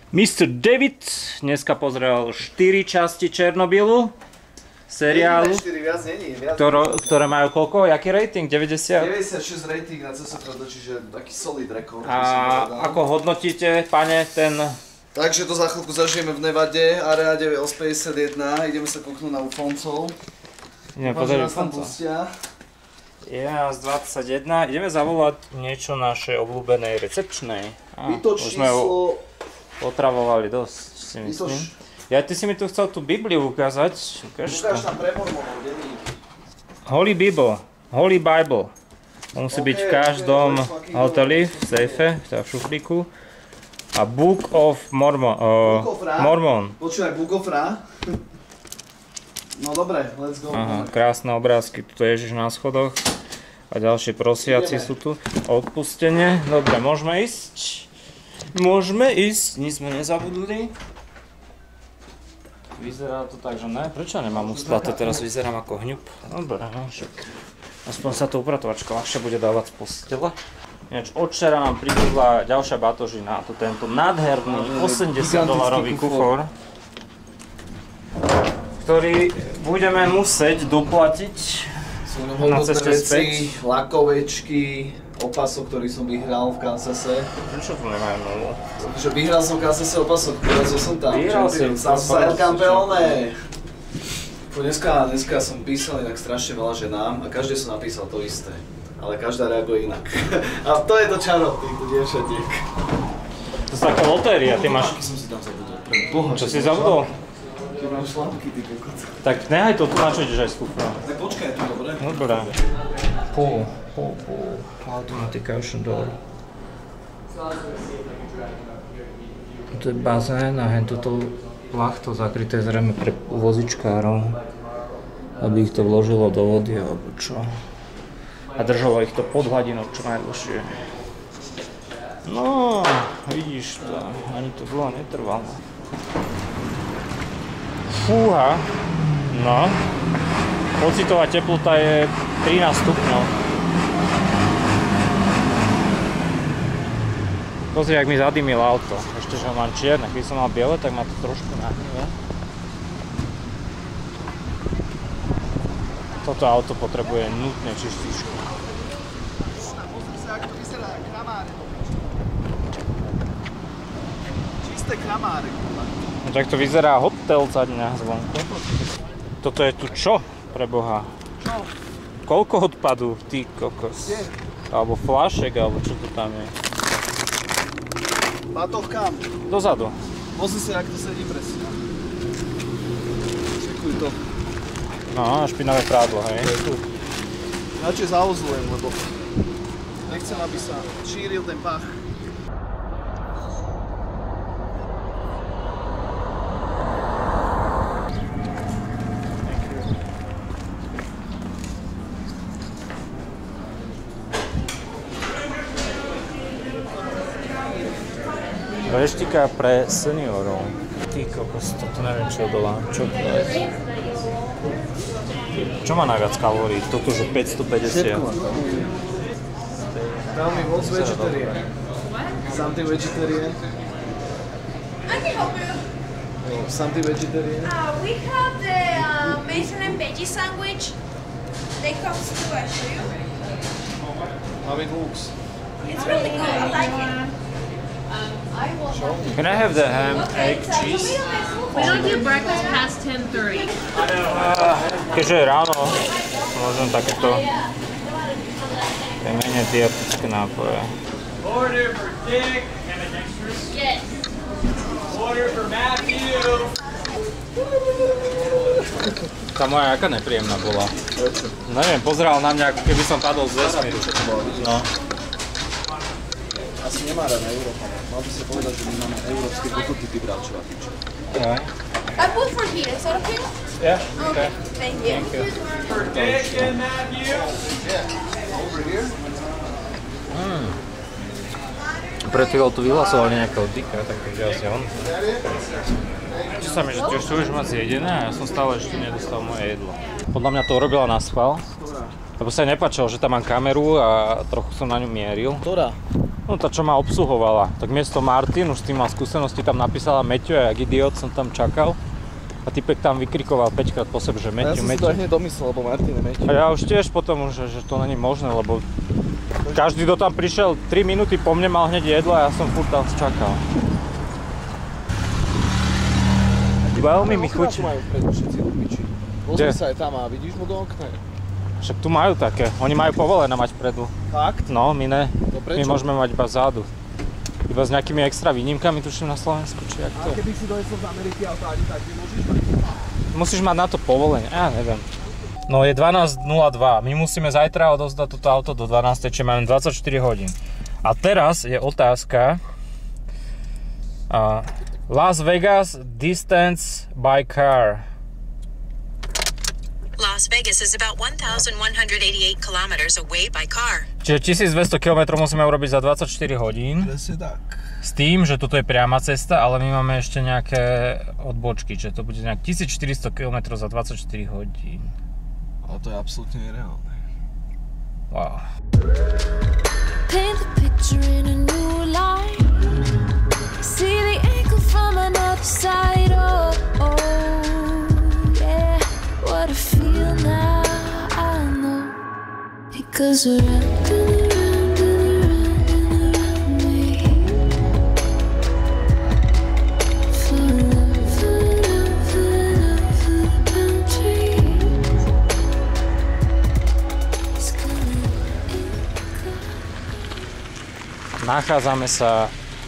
Mr. David dneska pozrel 4 časti Černobylu seriálu, ktoré majú koľko? Jaký rating? 90? 96 rating na CSFD, čiže taký solid rekord. A ako hodnotíte, pane, ten... Takže to za chvíľku zažijeme v Nevade, Area 9 OS51, ideme sa kúknúť na Ufoncov. Ideme pozrieť Ufoncov. Je nás 21, ideme zavolať niečo našej obľúbenej recepčnej. Už sme ho otravovali dosť, si myslím. Ja, ty si mi tu chcel tú Bibliu ukázať. Ukáž tam pre mormonov, denník. Holy Bible. Musí byť v každom hoteli, v sejfe, v šuflíku. A Book of Mormon. Počúvaj, Book of Ra. No dobre, let's go. Aha, krásne obrázky, tu je Ježiš na schodoch. A ďalšie prosiaci sú tu. Odpustenie. Dobre, môžeme ísť? Môžeme ísť, nic sme nezabudli. Vyzerá to tak, že ne. Prečo nemám usplaté? Teraz vyzerám ako hňup. Dobre, no však. Aspoň sa to upratovačka ľahšie bude dávať z postele. Ináč od včera nám pribudla ďalšia batožina. A to tento nádherný $80 kufor, ktorý budeme musieť doplatiť na ceste späť. Lakovečky, opasok, ktorý som vyhral v Kansase. Prečo tu nemajú nulu? Že vyhral som v Kansase opasok, porazil som tam. Vyhral si sa El Campeone. Dneska som písal inak strašne veľa ženám a každý som napísal to isté. Ale každá reaguje inak. A to je to čaro týchto dievčatiek. To sú taká lotéria, ty máš... Šlampky som si tam zabudol. Boha, čo si zabudol? Keď mám šlampky, ty kokot. Tak nehaj to tu, na čo ideš aj z kufra. Tak počkaj, je to dobre? Dobre. Pool. Automatic ocean door. To je bazén a hen toto plachto zakryté zrejme pre vozičkárov, aby ich to vložilo do vody alebo čo. A držalo ich to pod hladinou čo najdlhšie. No, vidíš to, ani to dlho netrvalo. Fúha, no. Pocitová teplota je 13 stupňov. Pozri, jak mi zadymilo auto. Ešte, že ho mám čierne. Keď som mal biele, tak ma to trošku nahníva. Toto auto potrebuje nutne čističku. Pozri sa, ako to vyzerá kramáre. Čisté kramáre. No tak to vyzerá hotel za dňa zvonku. Toto je tu čo, pre Boha? Čo? Koľko odpadu, ty kokos? Kde? Alebo fľašek, alebo čo to tam je? Batoh kam? Dozadu. Pozri sa, jak to sedí presne. Čekuj to. No, špinavé prádlo, hej? To je tu. Radšej zaozlujem, lebo nechcem, aby sa šíril ten pach. Reštika pre seniorov. Ty kokos, toto neviem, čo odolá. Čo to je? Čo má najviac kalórií? Toto, že 550. Tell me, what's vegetarian? Something vegetarian? I can help you. Something vegetarian? We have the Mason and veggie sandwich. They comes to I show you. How it looks? It's really good. I like it. Can I have the ham, egg, cheese? We don't do breakfast past 10:30. Keďže je ráno, môžem takéto menej dietické nápoje. Order for Dick. Yes. Order for Matthew. Tá moja aká nepríjemná bola. Neviem, pozeral na mňa, ako keby som padol z vesmíru. No. Asi nemá rád na Európa. Mal by si povedať, že my máme európske kokoty, ty bravčovatíče. I put for here. Is that okay? Yeah, Okay. Thank you. For Dick and Matthew. Over here? Pred chvíľou tu vyhlasovali nejakého dika, takže asi on. Čo sa mi, že ty už máš zjedené a ja som stále ešte nedostal moje jedlo. Podľa mňa to urobila na schvál. Lebo sa jej nepáčilo, že tam mám kameru a trochu som na ňu mieril. Ktorá? No tá, čo ma obsluhovala. Tak miesto Martin, už s tým mal skúsenosti, tam napísala Meťo a jak idiot som tam čakal. A typek tam vykrikoval 5-krát po sebe, že Meťo, Meťo. Ja som si to hneď domyslel, lebo Martin je Meťo. A ja už tiež potom, že to není možné, lebo každý, kto tam prišiel 3 minúty po mne, mal hneď jedlo a ja som furt tam čakal. Veľmi mi chutí. Pozri sa aj tam a vidíš mu do okna. Však tu majú také, oni majú povolené mať vpredu. Fakt? No, my ne. No prečo? My môžeme mať iba vzadu. Iba s nejakými extra výnimkami, tuším, na Slovensku, či jak to je. A keby si dojesol z Ameriky auto ani tak, nemôžeš mať? Musíš mať na to povolenie, ja neviem. No je 12:02, my musíme zajtra odozdať toto auto do 12, čiže máme 24 hodín. A teraz je otázka, Las Vegas distance by car. Las Vegas is about 1,188 kilometers away by car. Čiže 1200 km musíme urobiť za 24 hodín. Presne tak. S tým, že toto je priama cesta, ale my máme ešte nejaké odbočky, čiže to bude nejak 1400 km za 24 hodín. Ale to je absolútne nereálne. Wow. Paint the picture in a new light. See the angle from another side. Oh, oh, yeah. What I feel now, I know. Because we're around and around me. For love, for love, for love, for the country. It's coming in cloud. Nachádzame sa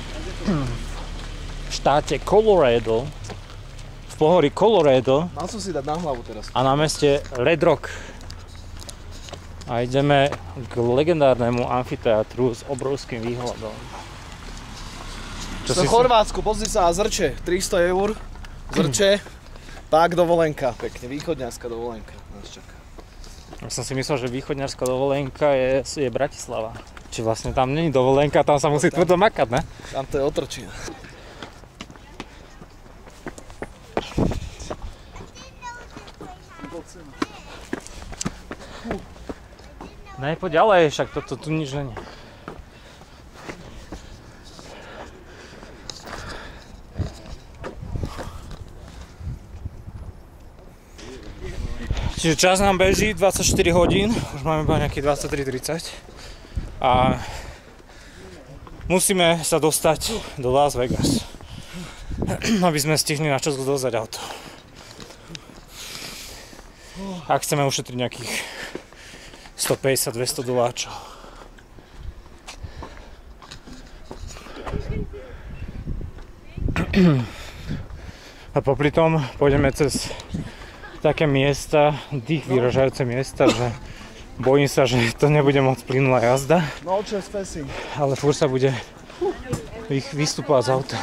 v štáte Colorado, v pohorí Colorado. Mal som si dať na hlavu teraz. A na meste Red Rock. A ideme k legendárnemu amfiteátru s obrovským výhľadom. Čo v Chorvátsku, pozri sa, Zrče, 300 eur, Zrče, tak dovolenka, pekne, východňarská dovolenka nás čaká. Ja som si myslel, že východňarská dovolenka je Bratislava. Či vlastne tam není dovolenka, tam sa musí tvrdo makať, ne? Tam to je otročina. Ne, poď ďalej, však toto tu nič není. Čiže čas nám beží 24 hodín, už máme iba nejakých 23:30 a musíme sa dostať do Las Vegas, aby sme stihli na čas dozať auto. Ak chceme ušetriť nejakých $150–200. A popri tom pôjdeme cez také miesta, dých vyražajúce miesta, že bojím sa, že to nebude môcť plynulá jazda. No čas facing. Ale furt sa bude vystúpať z auta.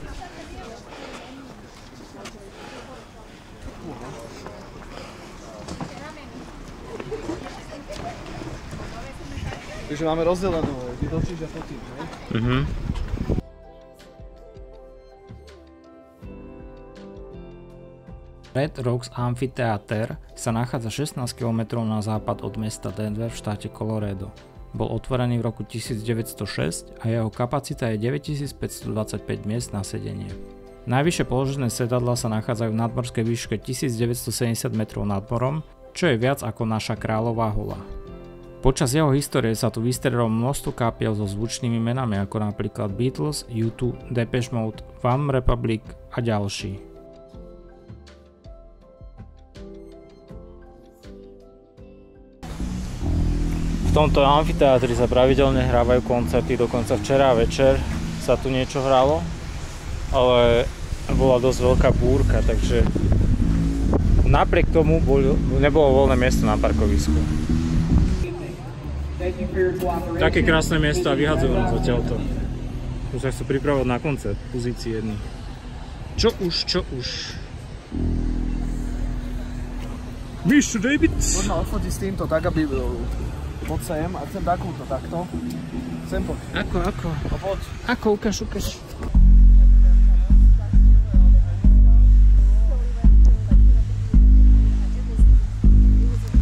Takže máme rozdelenú, ty točíš a fotím, hej? Red Rocks Amphitheater sa nachádza 16 km na západ od mesta Denver v štáte Colorado. Bol otvorený v roku 1906 a jeho kapacita je 9525 miest na sedenie. Najvyššie položené sedadlá sa nachádzajú v nadmorskej výške 1970 metrov nad morom, čo je viac ako naša Kráľová hola. Počas jeho histórie sa tu vystrelilo množstvo kapiel so zvučnými menami ako napríklad Beatles, U2, Depeche Mode, One Republic a ďalší. V tomto amfiteátri sa pravidelne hrávajú koncerty, dokonca včera večer sa tu niečo hralo, ale bola dosť veľká búrka, takže napriek tomu nebolo voľné miesto na parkovisku. Také krásne miesto a vyhadzujú nás odtiaľto. Tu sa chcú pripravovať na koncert, v pozícii jedný. Čo už? Mr. David! Poďme odfotiť s týmto tak, aby poď sem a chcem takúto, takto. Sem poď. Ako? No poď. Ako? Ukáž.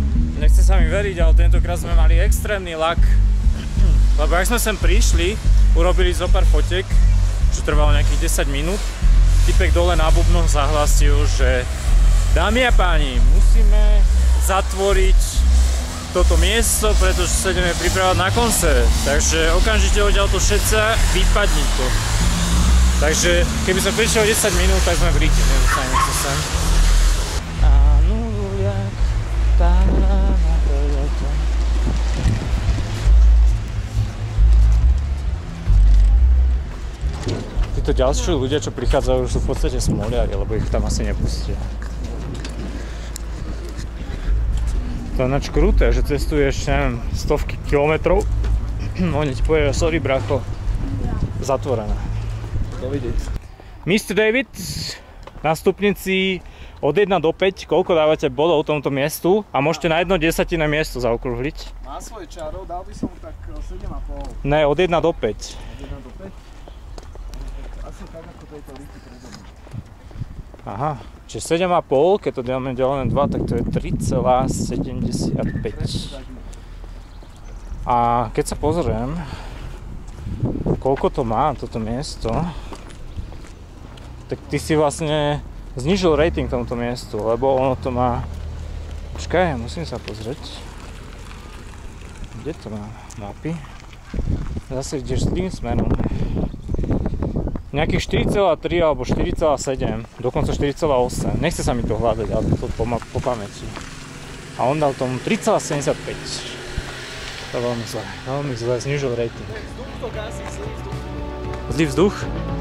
Nechce sa mi veriť, ale tentokrát sme mali extrémny lak. Lebo ak sme sem prišli, urobili zo pár fotiek, čo trvalo nejakých 10 minút. Typek dole na bubnoch zahlasil, že dámy a páni, musíme zatvoriť toto miesto, pretože sa ideme pripravať na koncert. Takže okamžite odtiaľto všetci vypadnite. Takže keby sme prišli o 10 minút, tak sme v Rite, nedostaneme sa sem. Títo ďalší ľudia, čo prichádzajú, sú v podstate smoliari, lebo ich tam asi nepustia. To je ináč kruté, že cestuješ, neviem, stovky kilometrov. Oni ti povedia, sorry bracho, zatvorené. Dovidieť. Mr. David, na stupnici od 1 do 5, koľko dávate bodov tomuto miestu a môžete na 1/10 miesto zaokrúhliť. Má svoj čarov, dal by som tak 7,5. Ne, od 1 do 5. Od 1 do 5? Asi tak ako tejto Rite predo mnou. Aha, čiže 7,5, keď to dáme delené 2, tak to je 3,75. A keď sa pozriem, koľko to má toto miesto, tak ty si vlastne znížil rating tomuto miestu, lebo ono to má... Počkaj, musím sa pozrieť. Kde to má mapy? Zase ideš tým smerom. Nejakých 4,3 alebo 4,7, dokonca 4,8. Nechce sa mi to hľadať, ale to po pamäti. A on dal tomu 3,75. To je veľmi zle, znížil rating. Zlý vzduch?